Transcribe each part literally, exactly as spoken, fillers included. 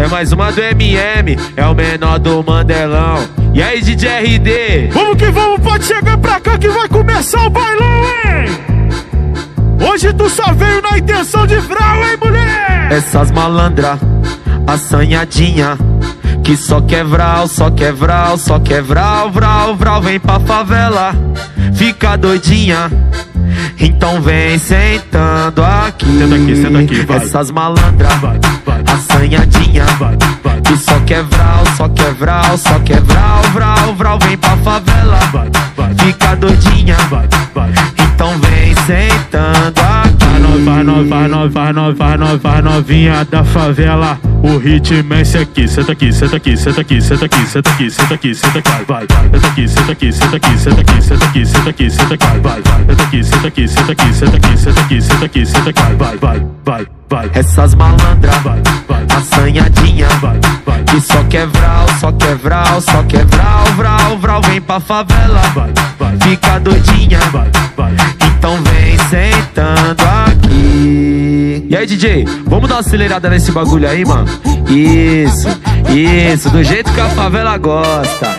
É mais uma do M M, é o menor do Mandelão. E aí, D J R D? Vamos que vamos, pode chegar pra cá que vai começar o bailão, hein? Hoje tu só veio na intenção de vral, hein, mulher? Essas malandra, assanhadinha, que só quer vral, só quer vral, só quer vral, vral, vral. Vem pra favela, fica doidinha, então vem sentando aqui. Senta aqui, senta aqui, vai. Essas malandra, vai, vai, assanhadinha, vai, vai, que só quer vral, só quer vral, só quer vral, vral, vral. Vem pra favela, vai, vai, fica doidinha, vai, vai. então vem sentando aqui. Vai, vai, vai, vai, vai, vai, vai, vai, novinha da favela. O ritmo é esse aqui. Senta aqui, senta aqui, senta aqui, senta aqui, senta aqui, senta aqui, senta aqui, vai, vai. Senta aqui, senta aqui, senta aqui, senta aqui, senta aqui, senta aqui, senta aqui, vai, vai. Senta aqui, senta aqui, senta aqui, senta aqui, senta aqui, senta aqui, senta aqui, vai, vai, vai, vai. Essas malandra, vai, vai, assanhadinha, vai, vai, que só quer vral, só quer vral, só quer vral, vral, vral. Vem pra favela, vai, vai, fica doidinha, vai, vai. então vem sentando aqui. E aí, D J, vamos dar uma acelerada nesse bagulho aí, mano? Isso, isso, do jeito que a favela gosta.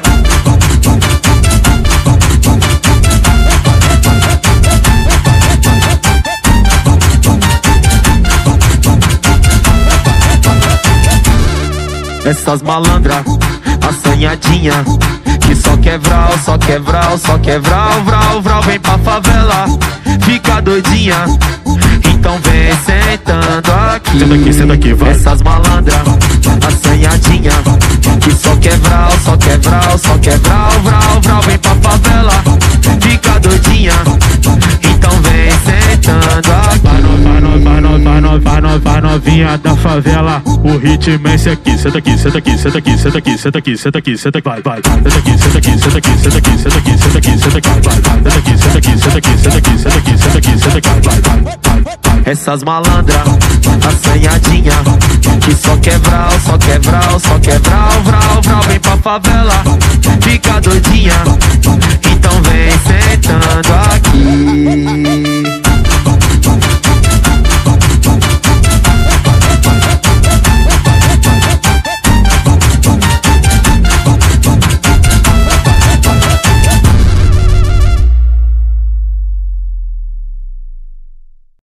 Essas malandra, assanhadinha, que só quer vral, só quer vral, só quer vral, vral, vral. Vem pra favela, fica doidinha, então vem sentando aqui. Senta aqui, senta aqui, vai. Essas malandra, assanhadinha, que só quer vral, só quer vral, só quer vral, vral, vral. Vem pra favela, fica doidinha, então vem sentando aqui. Vai, vai, vai, vai, vai, vai, vai, novinha da favela. O ritmo é esse aqui. Senta aqui, senta aqui, senta aqui, senta aqui, senta aqui, senta aqui, senta aqui, vai, vai. Senta aqui, senta aqui, senta aqui, senta aqui, senta aqui, senta aqui, senta aqui, vai, vai. Senta aqui, senta aqui, senta aqui, senta aqui, senta aqui, senta aqui, senta aqui, vai, vai. Essas malandra, assanhadinha, que só quer vral, só quer vral, só quer vral, vral, vral. Vem pra favela, fica doidinha.